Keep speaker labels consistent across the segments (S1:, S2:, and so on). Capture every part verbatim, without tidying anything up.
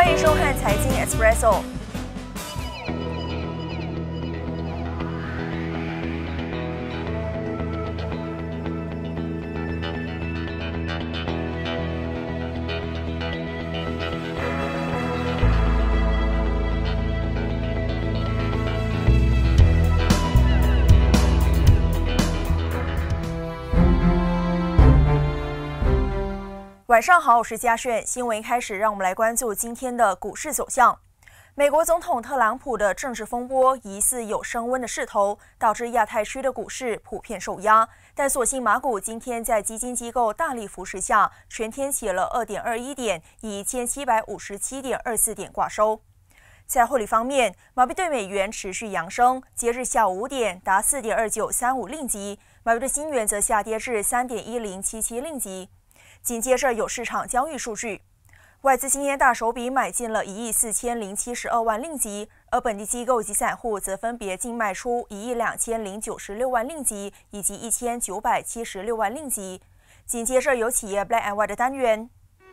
S1: 欢迎收看财经 Espresso。晚上好，我是嘉炫。新闻一开始，让我们来关注今天的股市走向。美国总统特朗普的政治风波疑似有升温的势头，导致亚太区的股市普遍受压。但所幸马股今天在基金机构大力扶持下，全天跌了 二点二一点，以一千七百五十七点二四点挂收。在汇率方面，马币对美元持续扬升，截至下午五点达 四点二九三五令吉，马币对新元则下跌至 三点一零七七令吉。紧接着有市场交易数据，外资今天大手笔买进了一亿四千零七十二万令吉，而本地机构及散户则分别净卖出一亿两千零九十六万令吉以及一千九百七十六万令吉。紧接着有企业 Black and White 的单元。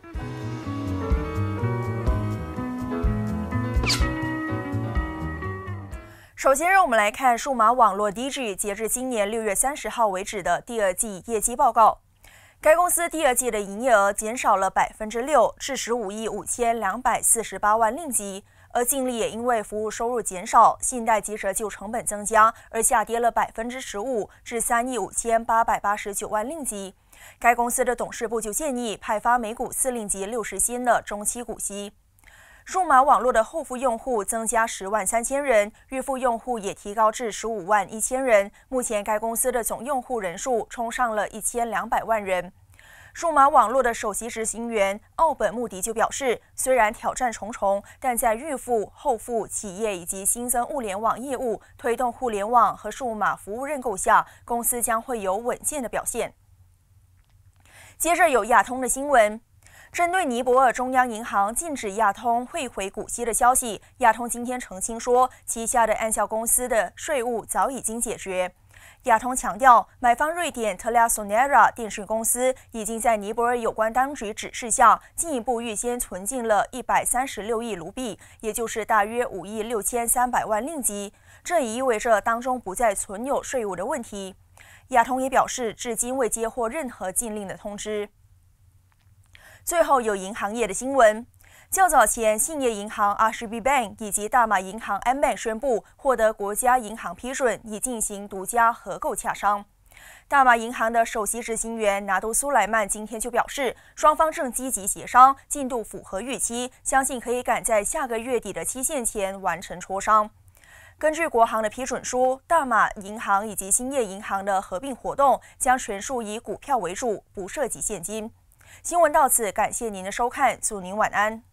S1: 首先，让我们来看数码网络 D G 截至今年六月三十号为止的第二季业绩报告。该公司第二季的营业额减少了百分之六，至十五亿五千两百四十八万令吉，而净利也因为服务收入减少、信贷及折旧成本增加而下跌了百分之十五，至三亿五千八百八十九万令吉。该公司的董事部就建议派发每股四令吉六十新的中期股息。数码网络的后付用户增加十万三千人，预付用户也提高至十五万一千人。目前该公司的总用户人数冲上了一千两百万人。数码网络的首席执行员奥本穆迪就表示，虽然挑战重重，但在预付、后付、企业以及新增物联网业务推动互联网和数码服务认购下，公司将会有稳健的表现。接着有亚通的新闻。针对尼泊尔中央银行禁止亚通汇回股息的消息，亚通今天澄清说，旗下的安效公司的税务早已经解决。亚通强调，买方瑞典特拉索内拉电讯公司已经在尼泊尔有关当局指示下，进一步预先存进了一百三十六亿卢币，也就是大约五亿六千三百万令吉。这也意味着当中不再存有税务的问题。亚通也表示，至今未接获任何禁令的通知。最后有银行业的新闻。较早前，信业银行 R C B Bank 以及大马银行 M Bank 宣布获得国家银行批准，以进行独家合购洽商。大马银行的首席执行员拿督苏莱曼今天就表示，双方正积极协商，进度符合预期，相信可以赶在下个月底的期限前完成磋商。根据国行的批准书，大马银行以及兴业银行的合并活动将全数以股票为主，不涉及现金。新闻到此，感谢您的收看，祝您晚安。